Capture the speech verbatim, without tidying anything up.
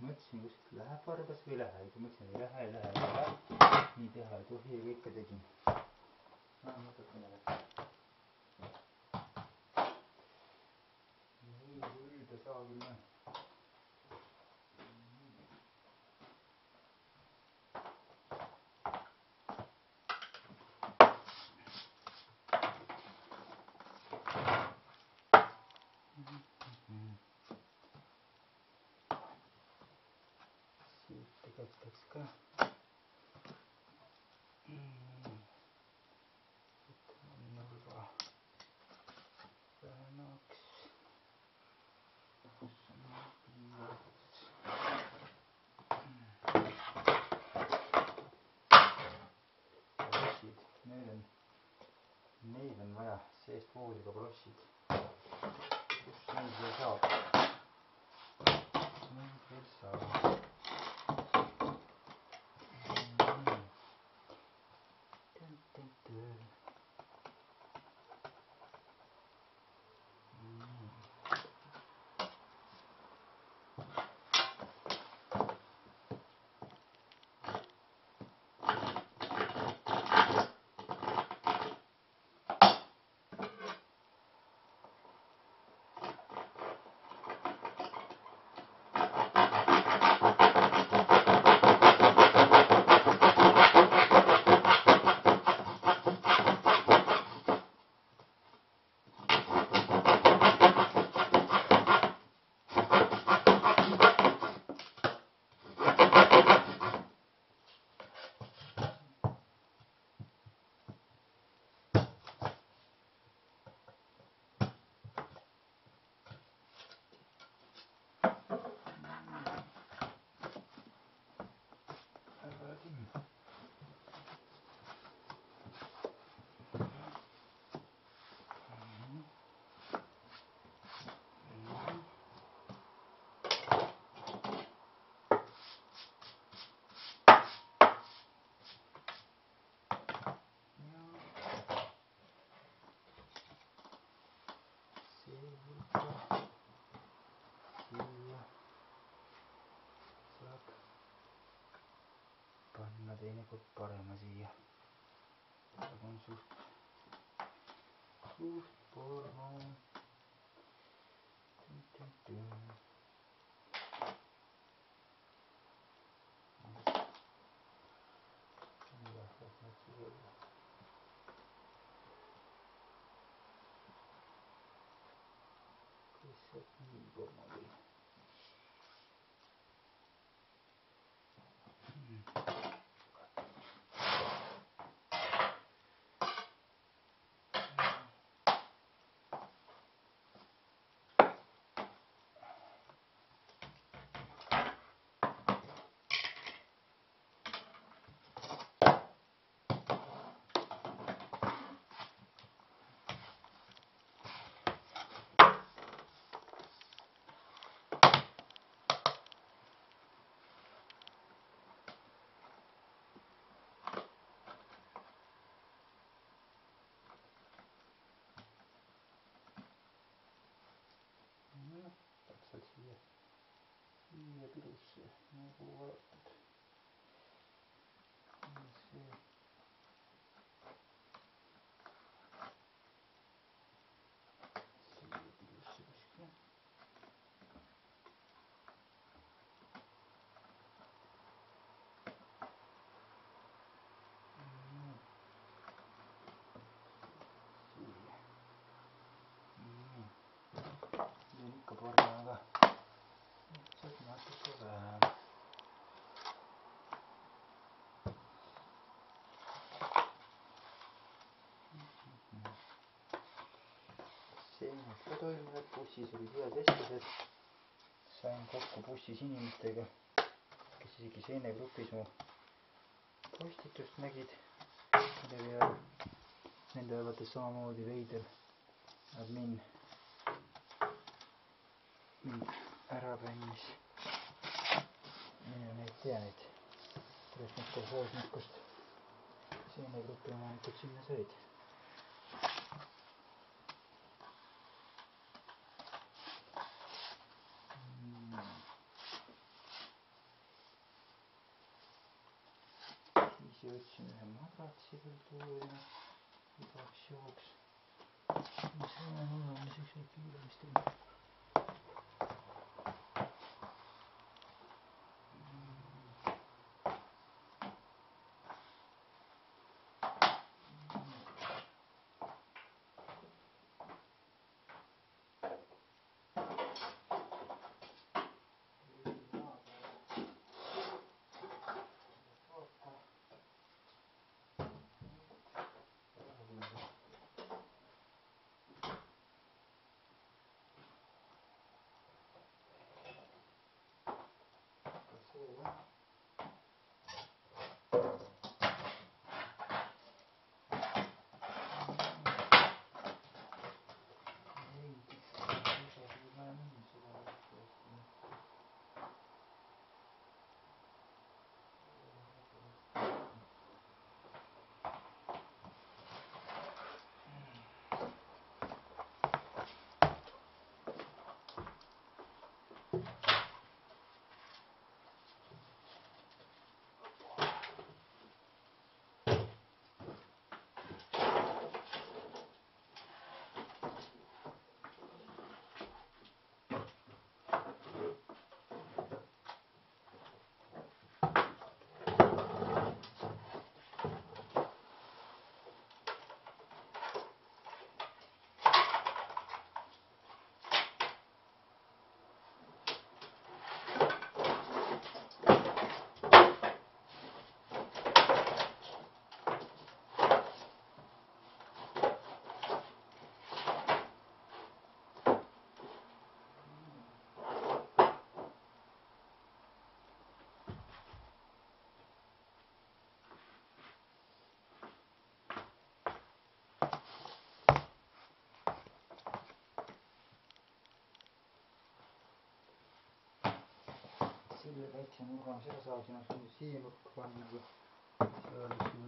mõtlesin, kuskilt läheb vargas või ei lähe. Kui mõtlesin, ei lähe, ei lähe, ei lähe. Nii teha ei tohi ja kõike tegin. No, natukene läks. Nii ülde saa küll näha. Peaks ka nurga vähemaks. Kus on piivad? Plossid, need on, neid on vaja seest vooliga plossid. Kus neid veel saab? Neid veel saab. Panna teinekord parema siia. Aga on suht, suht porno. Tün, tün, tün. Jah, las nad siis olla. Kes sealt nii porno või? Täpselt siia, siia pidusse nagu valatud. See. Siia pidusse kuskile. Siin ikka pornaga. Lihtsalt natuke vähem. Seened ka toimivad, bussis olid head vestlused. Sain kokku bussis inimestega, kes isegi seenegrupis mu postitust nägid. Nende arvates samamoodi veider admin mind ära bännis. Mina neid tea neid. Kuidas need kolhoosnikust seenegrupi omanikud sinna said. võtsin ühe madratsi veel tuua igaks juhuks. Mis see on oluliseks või kiiramist teha? Selle väikse nurga, seda saaks ennast siia nurka panna, seal